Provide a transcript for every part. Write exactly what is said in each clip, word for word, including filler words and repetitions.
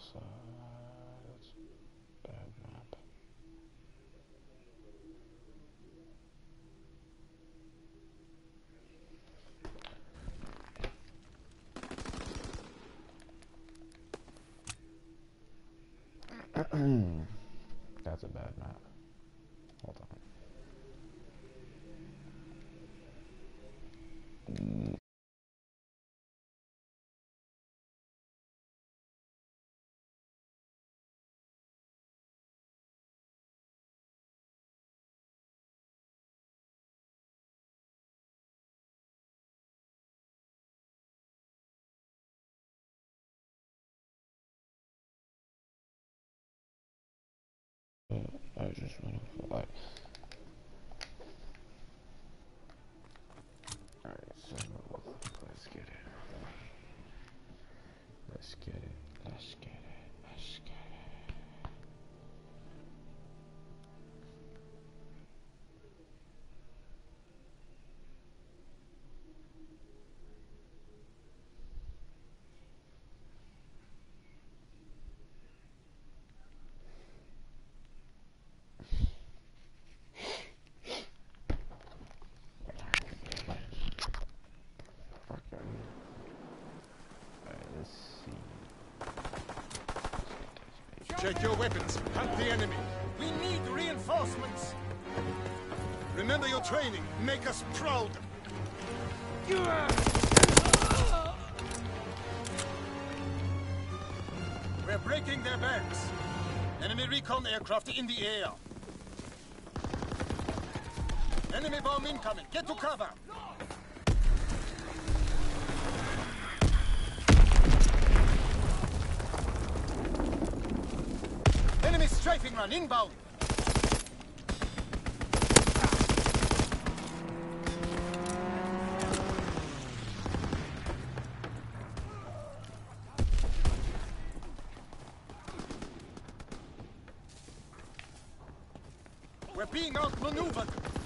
uh, that's a bad map. That's a bad map. Hold on. Mm. I was just running for life. Alright, so let's get it. Let's get it. Let's get it. Let's get it. Check your weapons. Hunt the enemy. We need reinforcements. Remember your training. Make us proud. We're breaking their backs. Enemy recon aircraft in the air. Enemy bomb incoming. Get to cover. Enemy strafing run inbound. We're being outmaneuvered.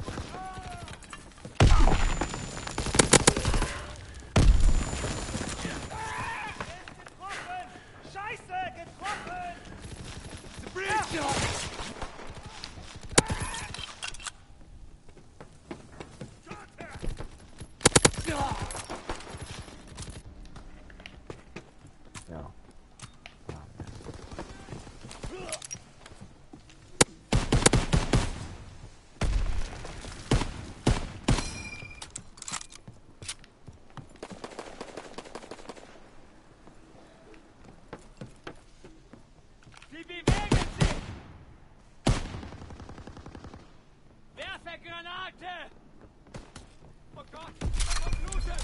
No. Sie bewegen sich! Werfe Granate! Oh Gott, verblutet!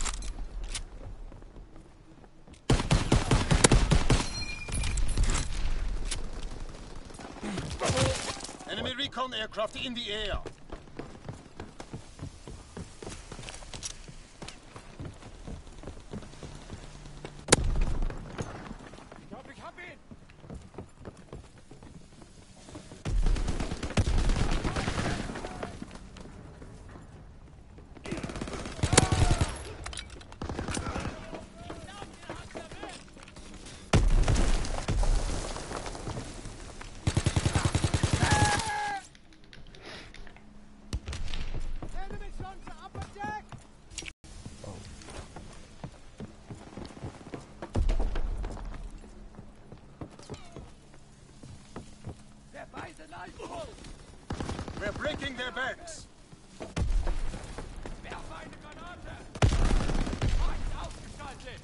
Enemy recon aircraft in the air. Ich glaube, ich hab ihn! We're breaking their backs. Werfe eine Granate! Feind ausgeschaltet!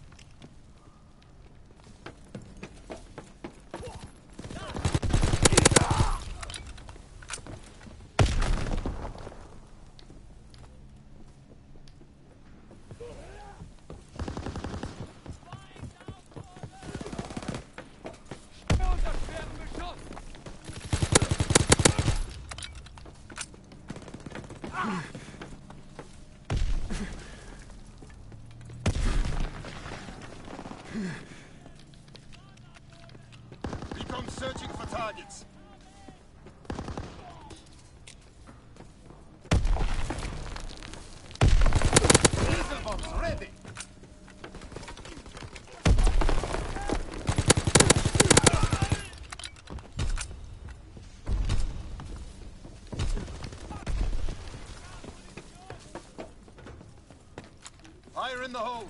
Unter schwerem Beschuss! Recon searching for targets. Diesel bombs ready. Fire in the hole!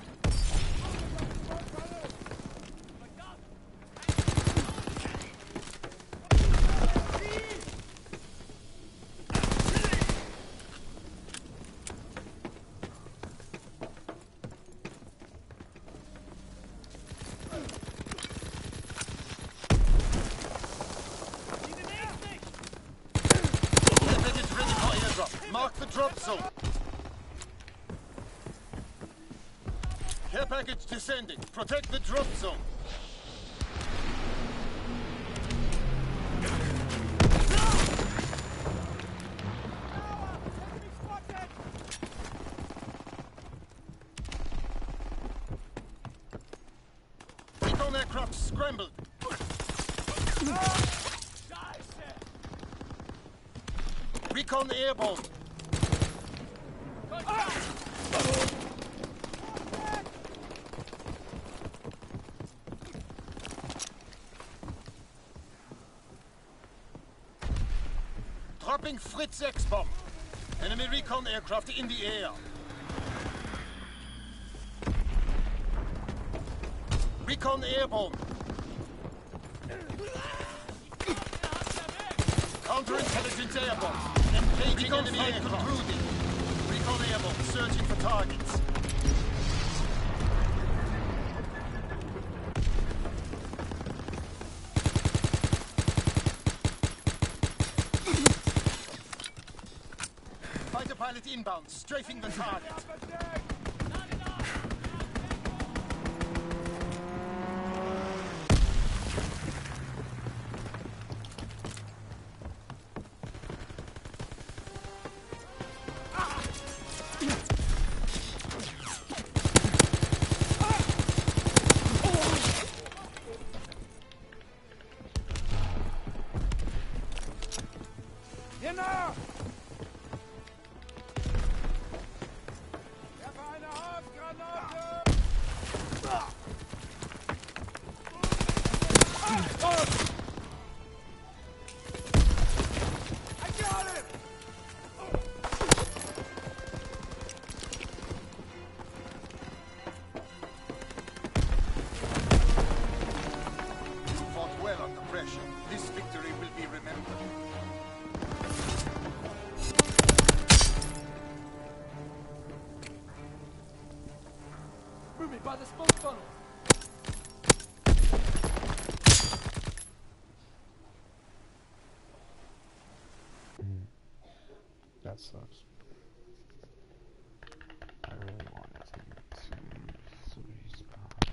Mark the drop zone. Care package descending. Protect the drop zone. Recon aircraft scrambled. Recon airborne. Dropping Fritz X bomb. Enemy recon aircraft in the air. Recon airborne. Counterintelligence airborne. Engaging enemy aircraft. Concluding. Recon airborne. Searching for targets. Fighter pilot inbound, strafing the target. Genau! Fought well under pressure. This victory will be remembered. Moving by the smoke funnel. That sucks. I really wanted to get to three spots.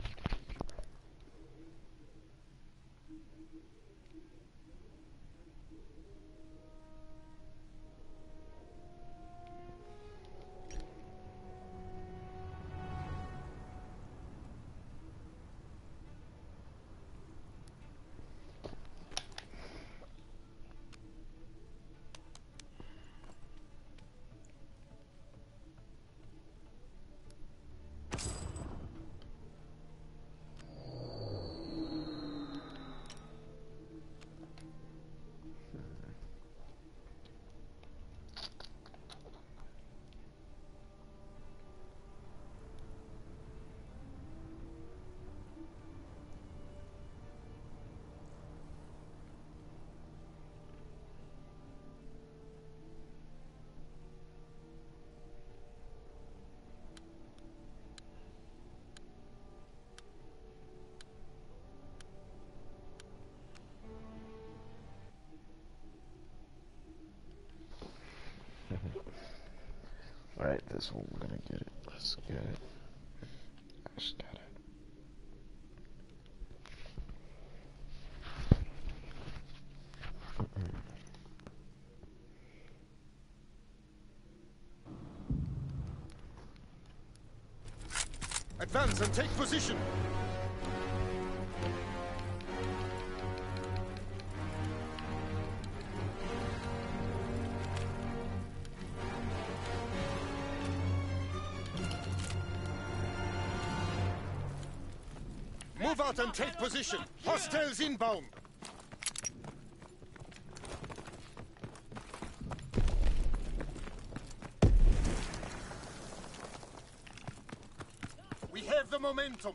Alright, this one we're gonna get it. Let's get it. I just got it. Advance and take position. Move out and take position. Hostiles inbound. the momentum.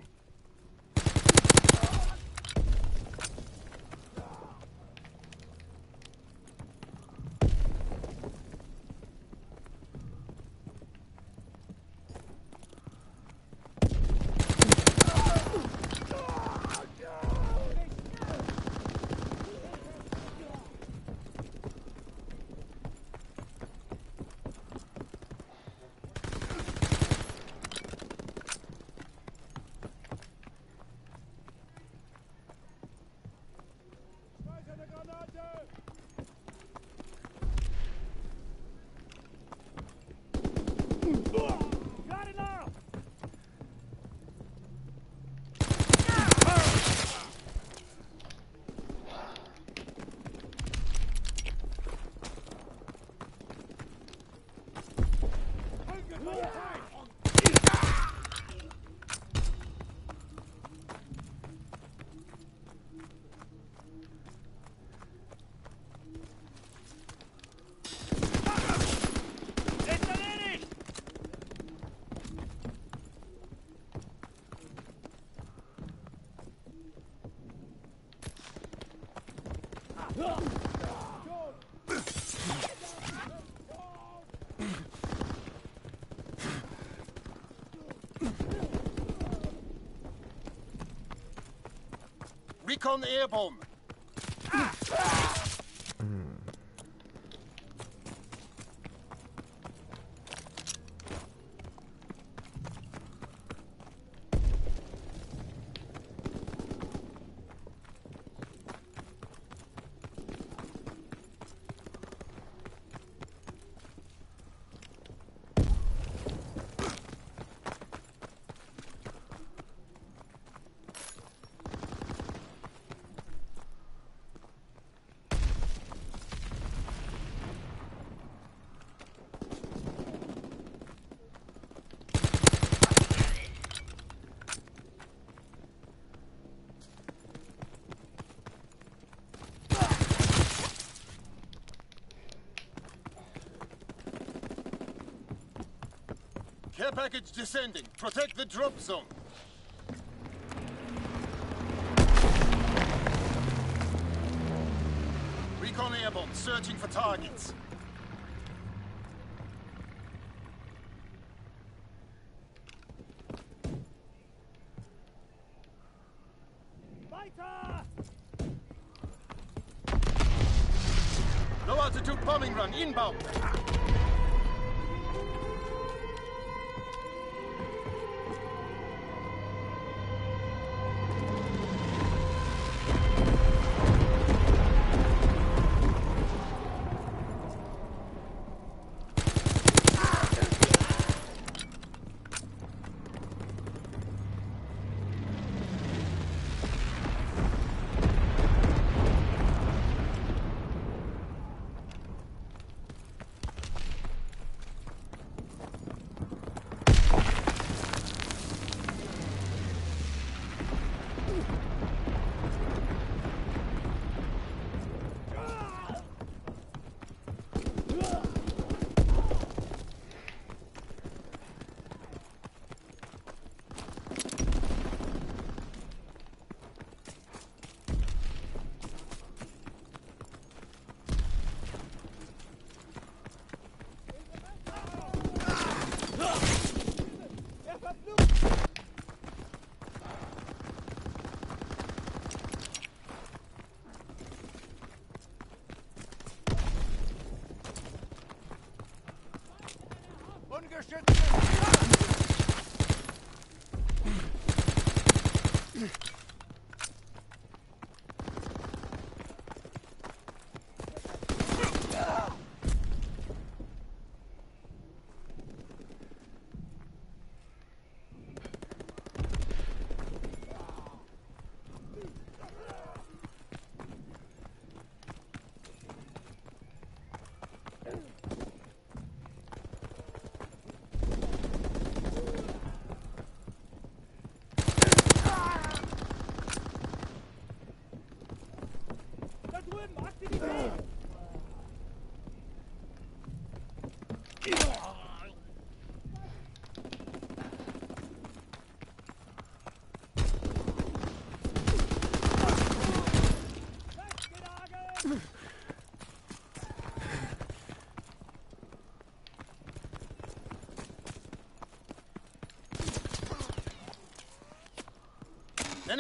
Recon air bomb. Care package descending. Protect the drop zone. Recon airborne, searching for targets. Weiter! Low altitude bombing run inbound.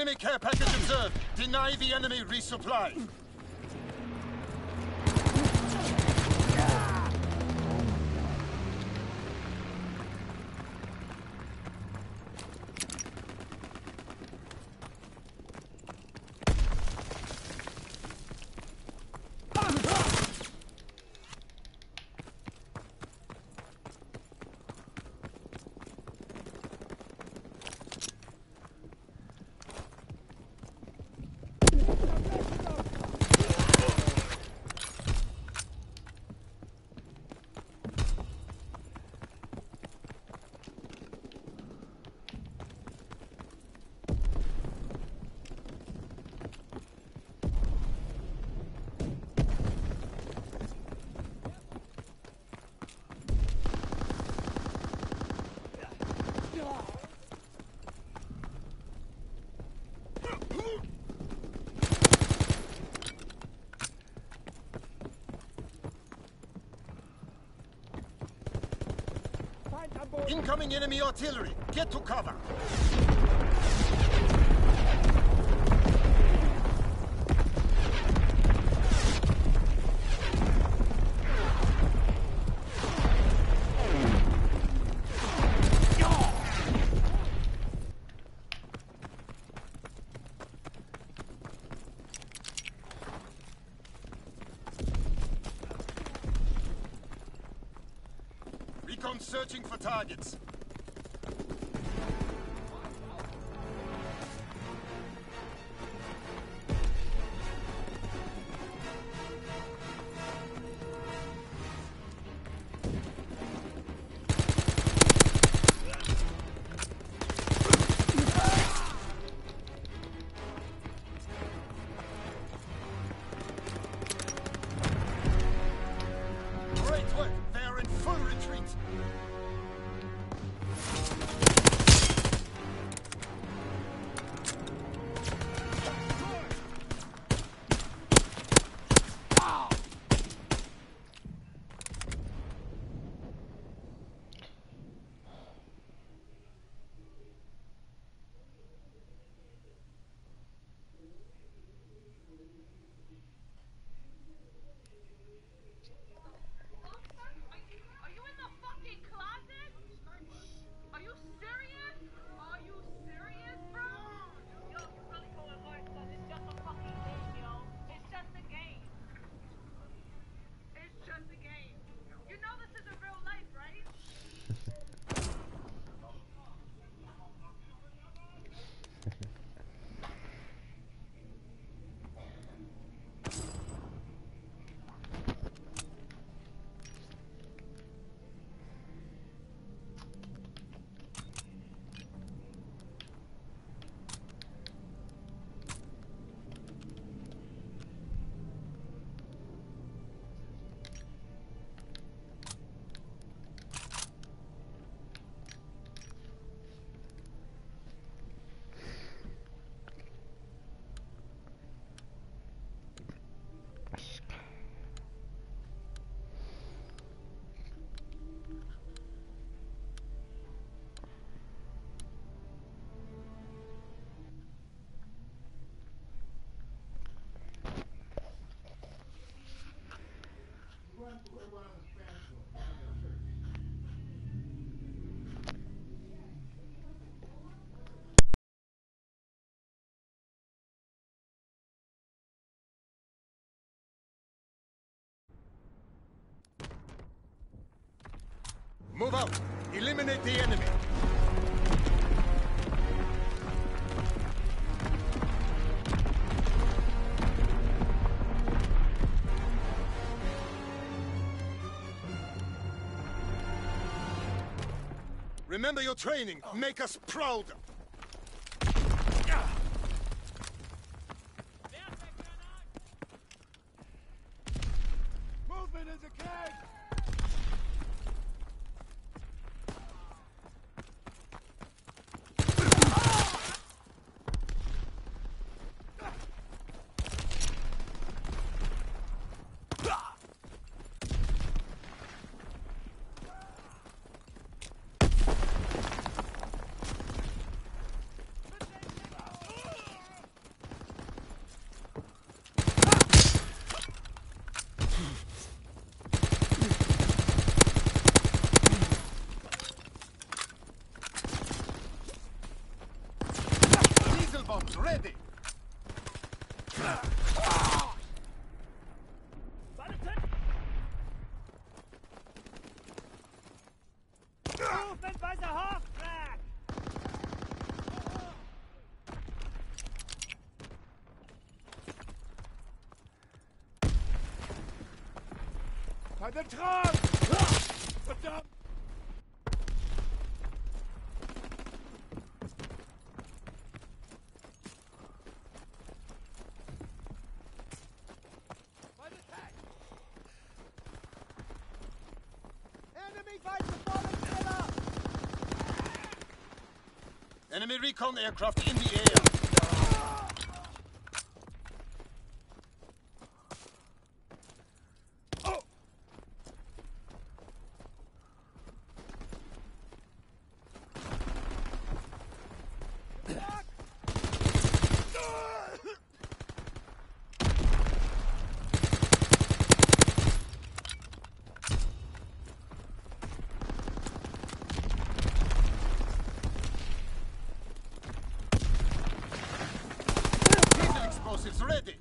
Enemy care package observed. Deny the enemy resupply. Incoming enemy artillery. Get to cover. Recon searching for targets. Great work. They are in full retreat. Are you in the fucking closet? Are you serious? Are you serious, bro? Yo, you really going hard, son. It's just a fucking game, yo. It's just a game. It's just a game. You know this isn't real life, right? Move out. Eliminate the enemy. Remember your training. Make us proud. Movement is a keg! Penetrat! Verdammt! Enemy fighter falling killer! Enemy recon aircraft in the air. Explosives ready.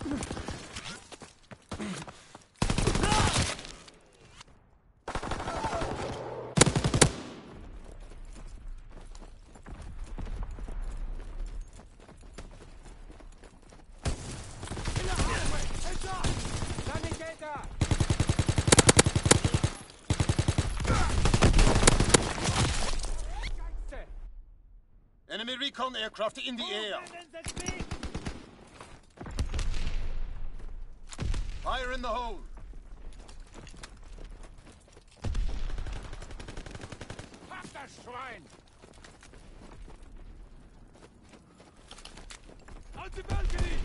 Enemy recon aircraft in the air. Fire in the hole. Pass das Schwein! Out the balcony!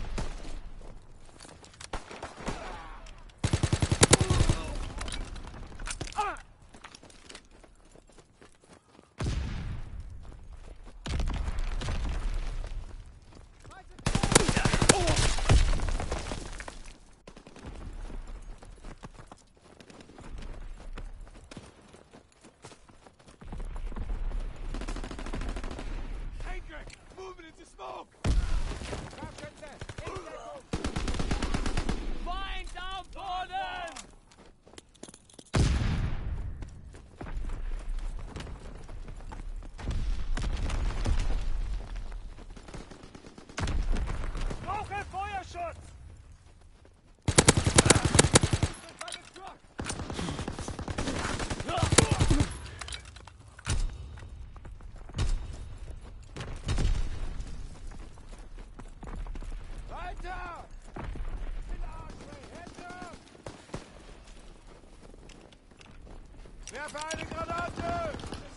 Moving into smoke! Find down Borden! Brauche Feuerschutz! Werfe eine Granate!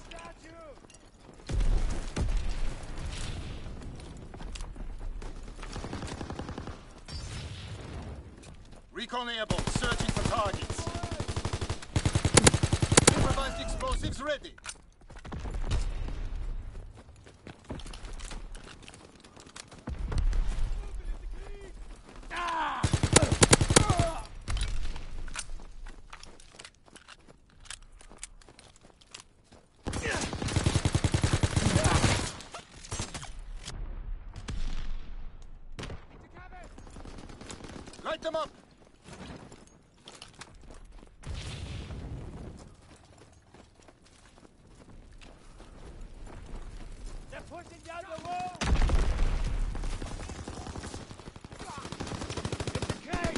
Recon airborne, searching for targets. Improvised explosives ready. Light them up! They're pushing down the wall! It's a cage!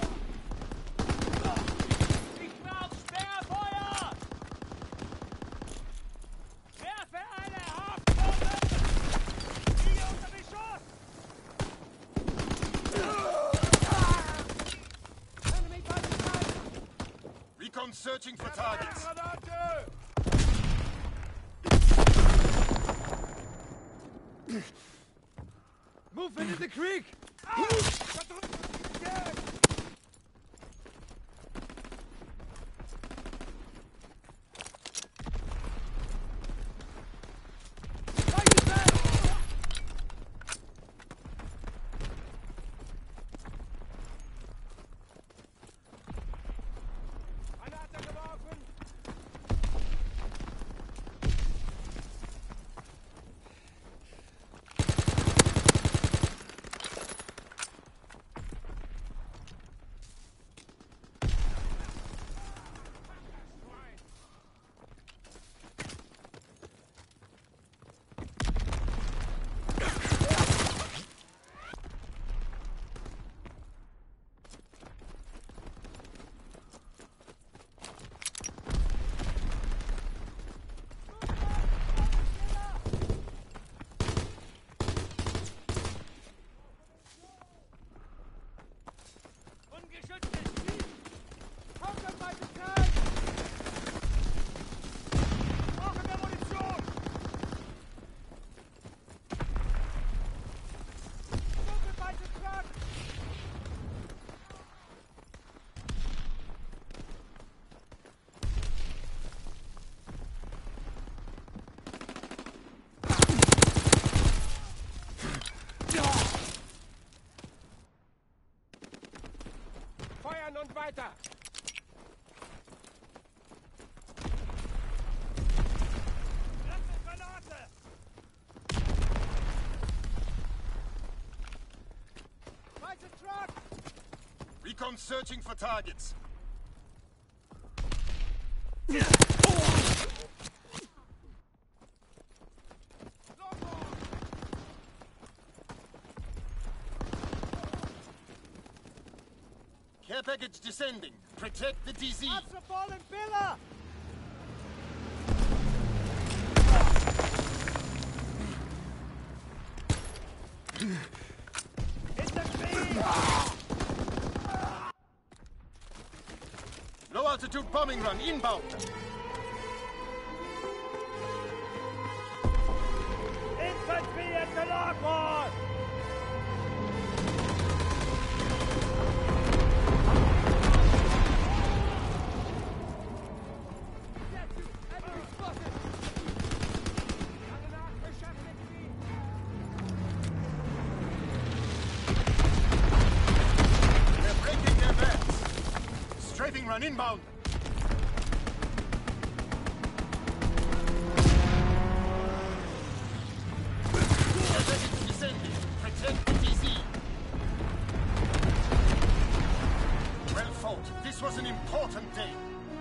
Ich brauch Sperrfeuer! Werfe eine Haftbombe! Liege unter Beschuss! Recon searching for targets. Move into the creek! Mann und weiter! Granate! Fight a truck! Recon searching for targets. Care package descending. Protect the D Z. That's a fallen pillar! It's a tree! Low altitude bombing run inbound. Infantry at the logboard! They're breaking their backs. Strafing run inbound. Care package descending. Protect the D Z. Well fought. This was an important day.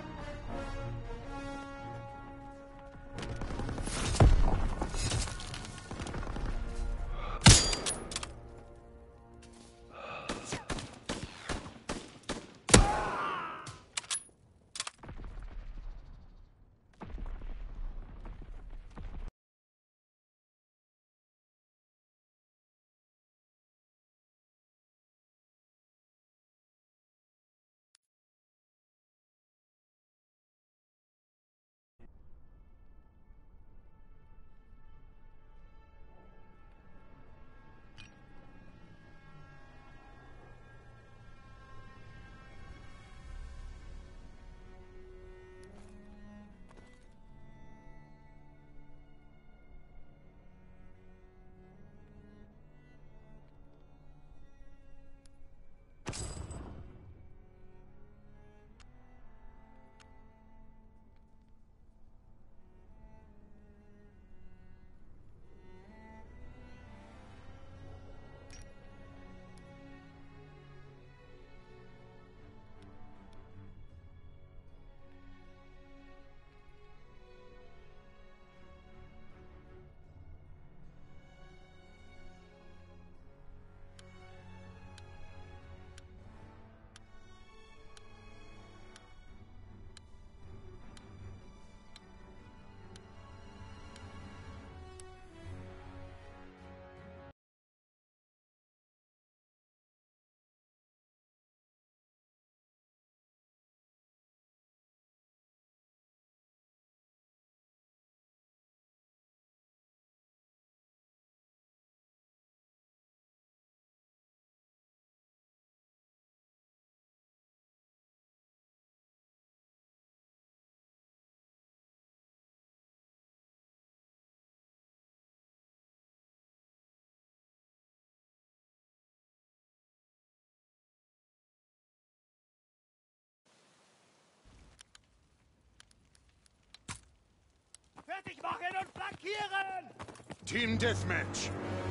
Fertig machen und flankieren! Team Deathmatch.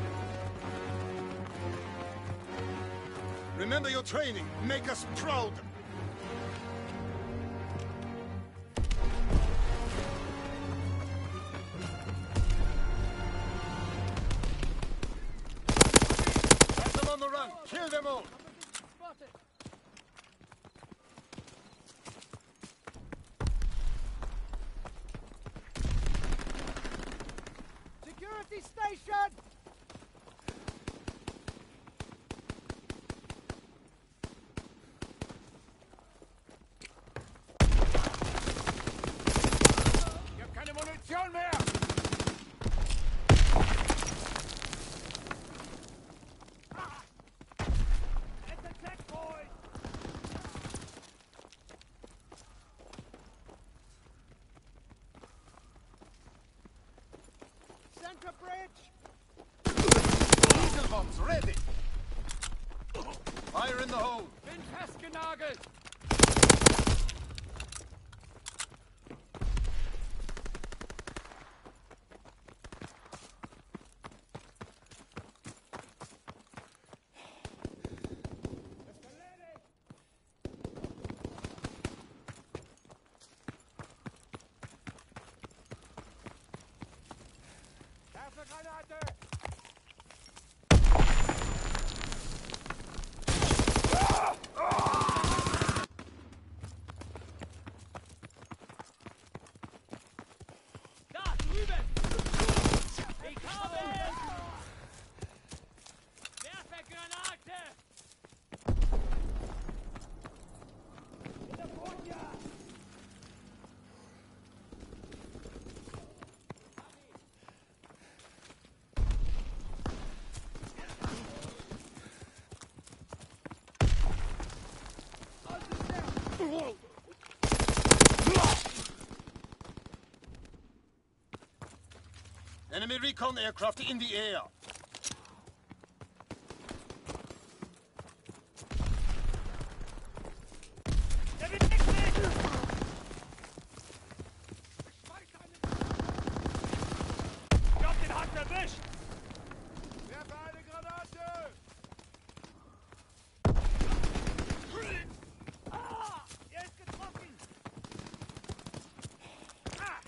Remember your training. Make us proud. Have them on the run. Kill them all. Spotted! Security station! Ich hab keine Munition mehr! It's a checkpoint! Center bridge! Diesel bombs ready. Fire in the hole. Bin festgenagelt! Werfe Granate! Da, drüben! Ich habe es! Werfe Granate! Enemy recon aircraft in the air. Der bewegt sich! Ich hab den Hand erwischt! Werfe eine Granate! Ah! Er ist getroffen! Ah!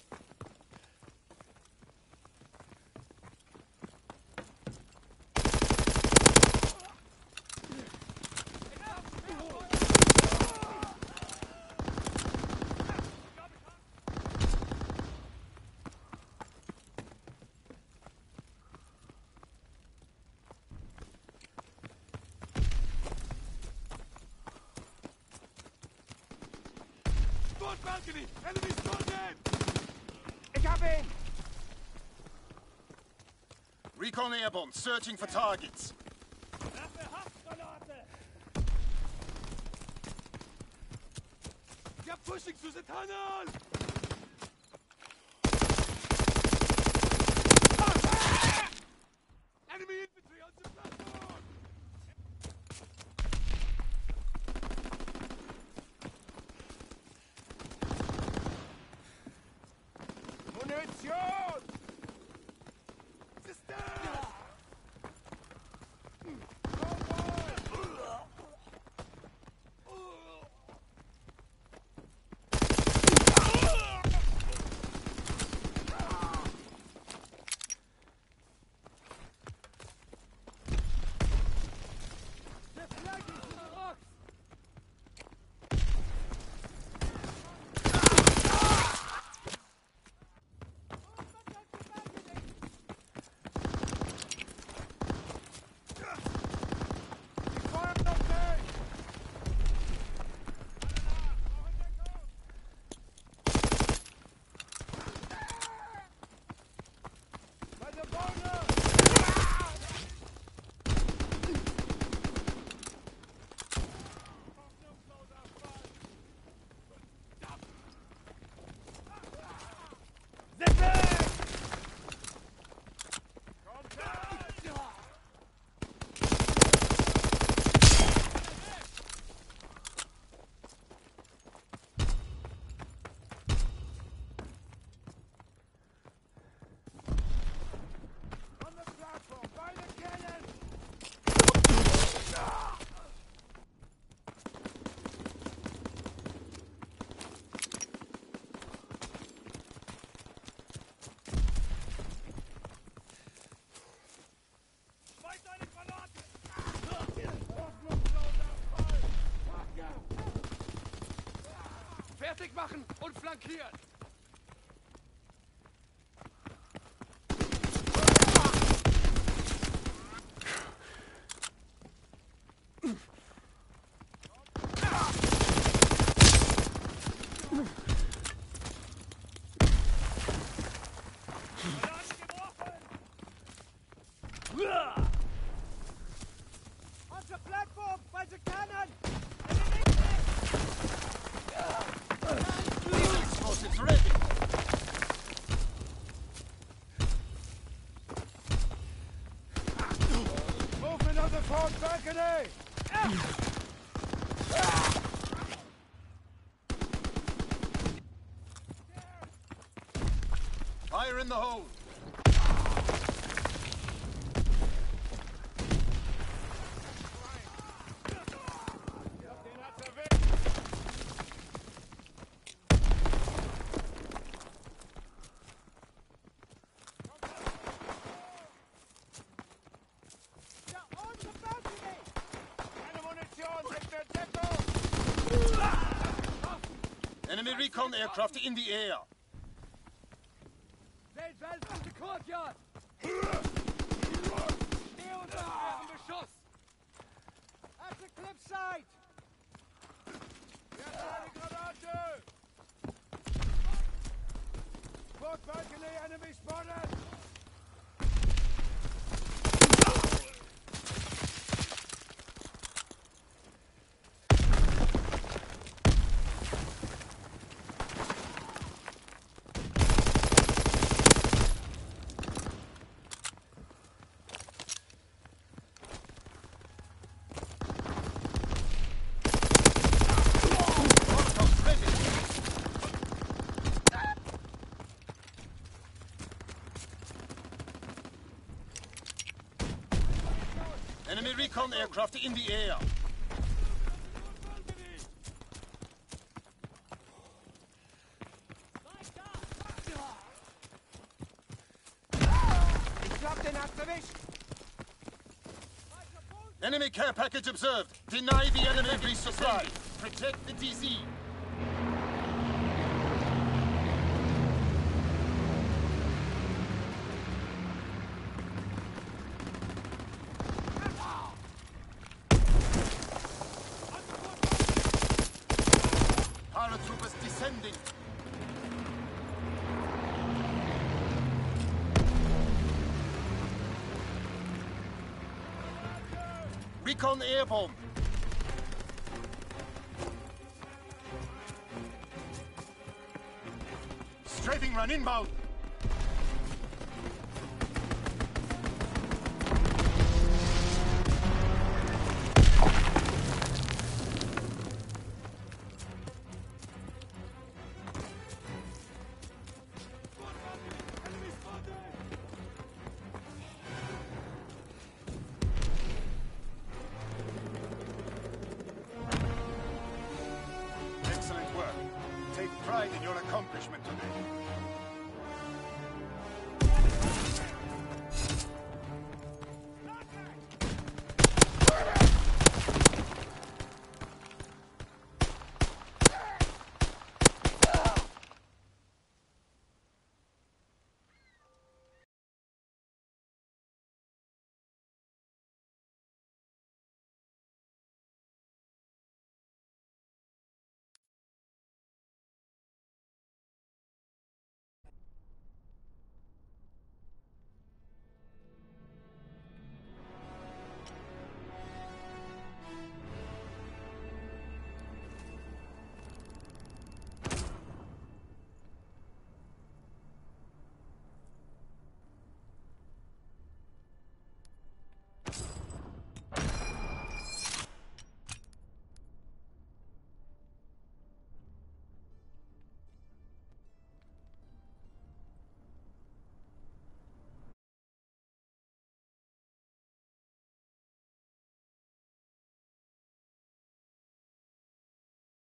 Spot balcony! Enemy spotted! Ich hab ihn! Recon airborne, searching for targets. Werfe Haftgranate! They're pushing through the tunnel! Enemy infantry on the platform! Munition! Sisters! Der Flag ist in der Rocks! Die feuern auf mich! Bei der Bauer! On the platform, by the cannon! Schmeiß eine Granate! Hoffnungsloser Fall! Fertig machen und flankieren! Granate geworfen! On the platform, by the cannon! Explosives ready. Movement on the front balcony! Fire in the hole. Enemy recon aircraft in the air. Seht Welt aus der Courtyard! Steh unter schwerem Beschuss! At the cliffside! Jetzt eine Granate! Port balcony enemy spotted! Enemy recon aircraft in the air. Ich glaub, den hat's erwischt! Enemy care package observed. Deny the enemy resupply. Protect the D Z. Paratroopers descending. Recon airborne. Strafing run inbound. Excellent work. Take pride in your accomplishment today.